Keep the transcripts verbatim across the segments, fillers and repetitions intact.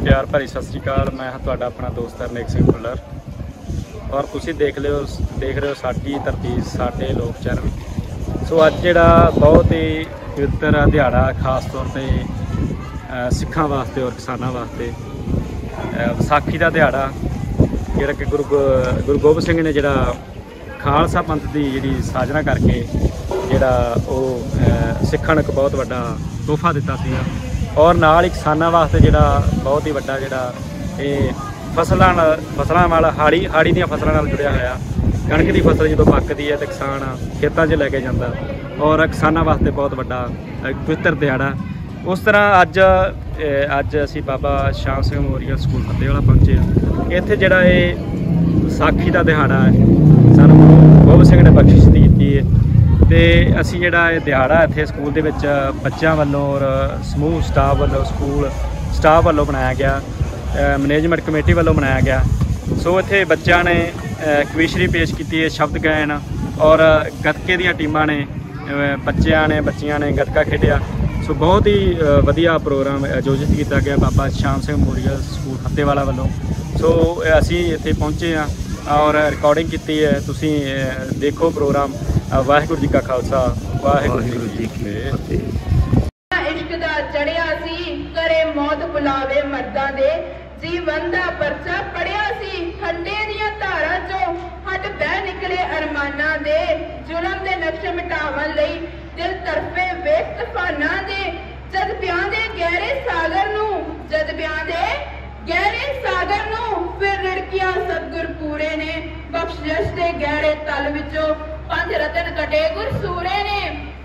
प्यार भरी सत श्री अकाल। मैं हाँ तुहाडा अपना दोस्त हरनेक सिंह भुल्लर और तुसीं देख लिओ देख रहे हो साडी धरती साडे लोक चरण। सो अज जिहड़ा बहुत ही पवित्र दिहाड़ा खास तौर पर सिखां वास्ते और किसानां वास्ते विसाखी का दिहाड़ा जिहड़ा कि गुरु गुरु गोबिंद सिंह ने जिहड़ा खालसा पंथ की जिहड़ी साजना करके जिहड़ा वो सिखां नूं एक बहुत वड्डा तोहफा दिता सीगा और नाल ही किसानां वास्ते जिहड़ा बहुत ही वड्डा जिहड़ा ये फसलां फसलां वाला हाड़ी हाड़ी दी फसलां नाल जुड़िया होया। कणक की फसल जो पकदी है तो किसान खेतों च लैके जाता और किसानां वास्ते बहुत वड्डा पवित्र दिहाड़ा। उस तरह अज अज असीं बाबा श्याम सिंह मोरिया स्कूल फतेहवाला पहुँचे। इत्थे जिहड़ा ये विसाखी का दिहाड़ा है सानूं गोबिंद सिंह ने बख्शिश दी है तो असी जिहड़ा ये दिहाड़ा इत्थे स्कूल दे विच बच्चों वालों और समूह स्टाफ वालों स्कूल स्टाफ वालों बनाया गया, मैनेजमेंट कमेटी वालों बनाया गया। सो इत्थे बच्चों ने कविशरी पेश की है, शब्द गायन और गतके दी टीमां ने बच्चों ने बच्चियां ने गतका खेडिया। सो बहुत ही वधिया प्रोग्राम आयोजित किया गया बाबा श्याम सिंह मोरिया स्कूल फतेहवाला वालों। सो असी इत्थे पहुँचे हाँ और रिकॉर्डिंग की है, तुसी देखो प्रोग्राम। वाहिगुरू जी का खालसा वाहिगुरू जी की फतेह। इश्क दा चढ़िया सी करे मौत बुलावे मर्दां दे, जीवन दा परचा पड़िया सी खंडे दियां धारां चों हट बह निकले अरमानां दे। जुल्म दे नक्श मिटावन लई दिल तरफे वेख तूफानां दे, जद प्यांदे गहरे सागर नूं जद प्यांदे गहरे सागर नूं फिर रिड़किया सतगुर पूरे ने। बख्शिश दे गहरे तल विचों पंज रतन कटे गुर सूरे ने।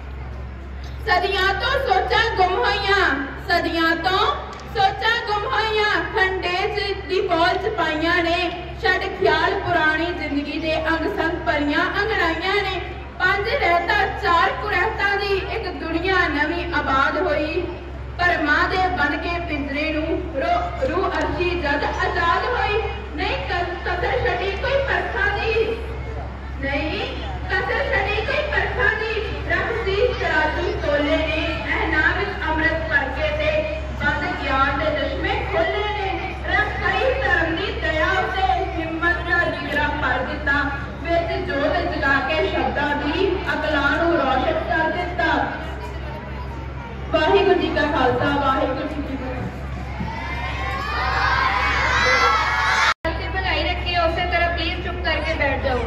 सदियां तो सोचा गुम होइयां सदियां तो सोचा गुम होइयां खंडे च दी बोल च पाइयां ने। छड़ ख्याल पुरानी जिंदगी दे अंग संग परियां अंगड़ाइयां ने। पंज रहता चार कुरहता दी एक दुनिया नवी आबाद होई। पर मां दे बन के पिंजरे नूं रूह अर्शी जद आजाद होई। नहीं कसर छड़ी कोई परखा दी नहीं कसर छड़ी कोई परखा दी। रब सी तराजू तोले ने ऐना विच अमृत भर के ते बंद ज्ञान दे चश्मे खोले ने। रब कई धर्म दी दया ते हिम्मत दा जिगरा भर दिता। विच जोत जगा के शब्दां दी अकलां नूं रोशन कर दिता। वाहिगुरू जी का खालसा वाहिगुरू जी की फतेह। बनाई रखिए उसी तरह प्लीज चुप करके बैठ जाओ।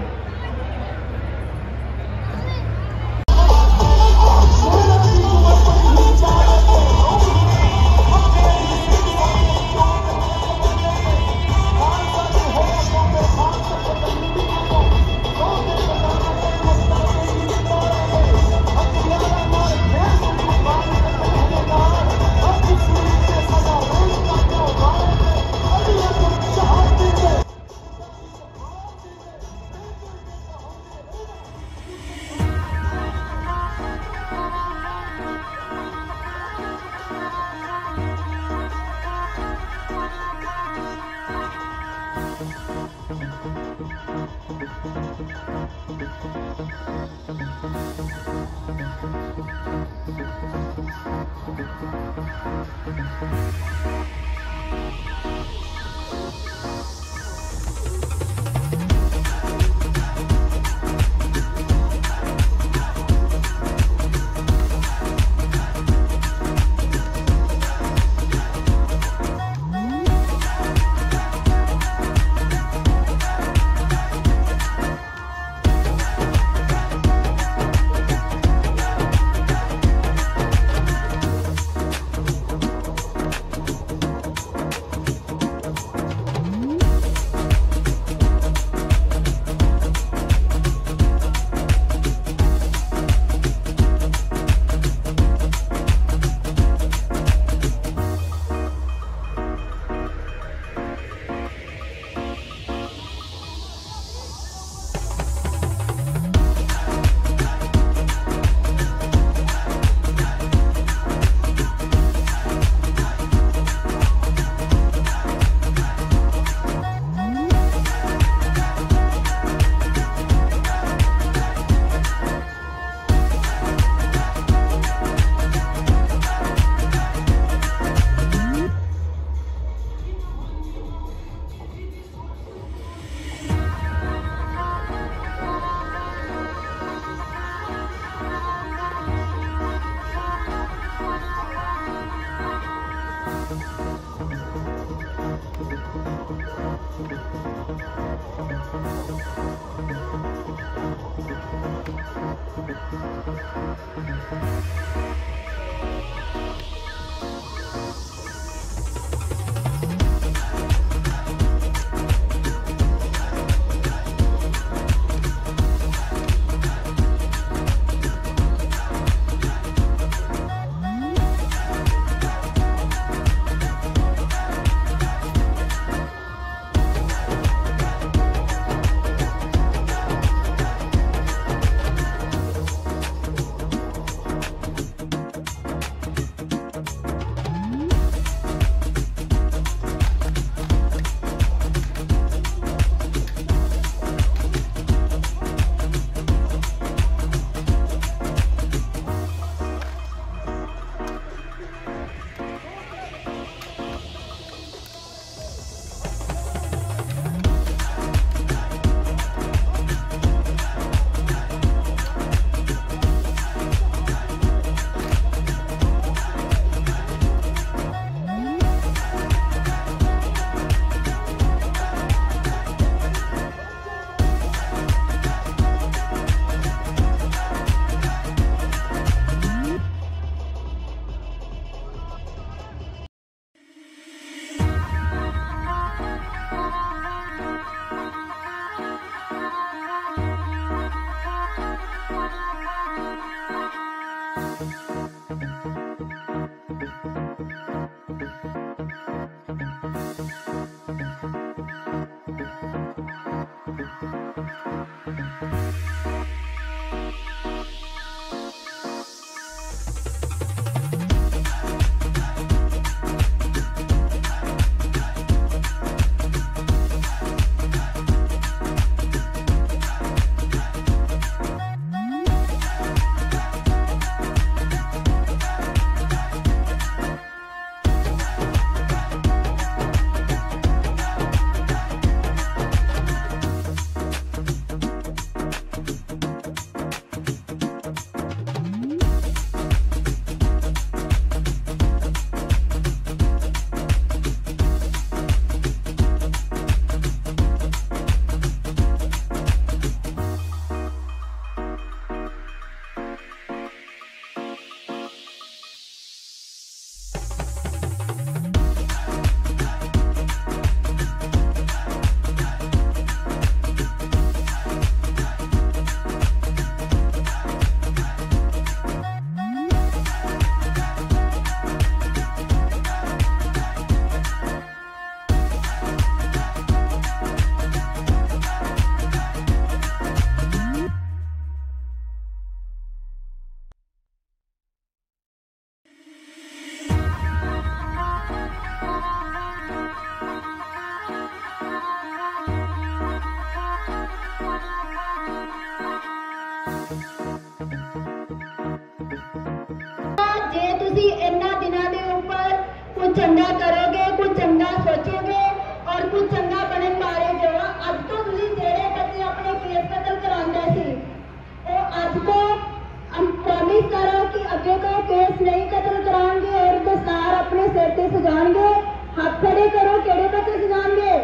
जे तुसी इन्हां दिनां दे उपर कुछ चंगा करोगे, कुछ चंगा सोचोगे और कुछ चंगा बनन वाले जो अज तो तुसी जेड़े बच्चे अपने केस कतल करांदे सी ओ अज तो हम प्रॉमिस करो कि अगे को केस नहीं कतल कराएंगे और दस्तार अपने सिर ते सजाएंगे। हाथ खड़े करो, केड़े बच्चे सजाएंगे?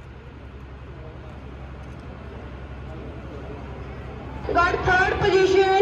Got third position